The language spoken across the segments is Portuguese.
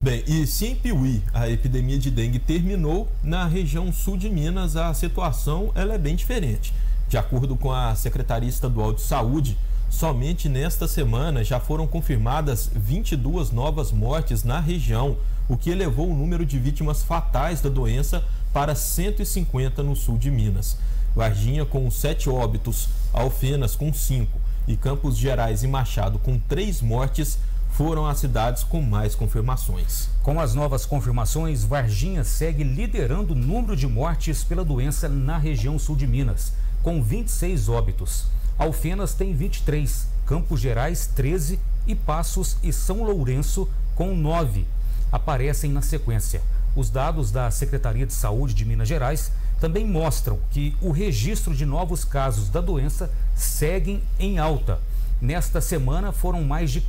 Bem, e se em Piuí a epidemia de dengue terminou, na região sul de Minas a situação ela é bem diferente. De acordo com a Secretaria Estadual de Saúde, somente nesta semana já foram confirmadas 22 novas mortes na região, o que elevou o número de vítimas fatais da doença para 150 no sul de Minas. Varginha com 7 óbitos, Alfenas com 5 e Campos Gerais e Machado com 3 mortes foram as cidades com mais confirmações. Com as novas confirmações, Varginha segue liderando o número de mortes pela doença na região sul de Minas, com 26 óbitos. Alfenas tem 23, Campos Gerais 13 e Passos e São Lourenço com 9. Aparecem na sequência. Os dados da Secretaria de Saúde de Minas Gerais também mostram que o registro de novos casos da doença seguem em alta. Nesta semana foram mais de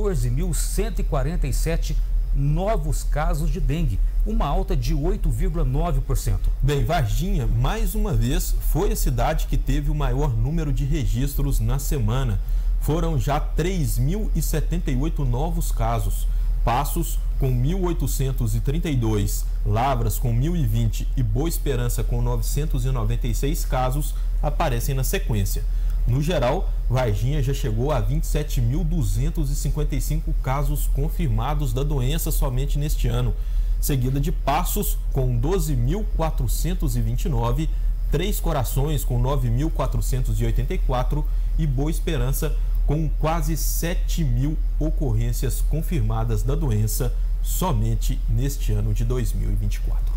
14.147 novos casos de dengue, uma alta de 8,9%. Bem, Varginha, mais uma vez, foi a cidade que teve o maior número de registros na semana. Foram já 3.078 novos casos. Passos com 1.832, Lavras com 1.020 e Boa Esperança com 996 casos aparecem na sequência. No geral, Varginha já chegou a 27.255 casos confirmados da doença somente neste ano, seguida de Passos com 12.429, Três Corações com 9.484 e Boa Esperança com quase 7.000 ocorrências confirmadas da doença somente neste ano de 2024.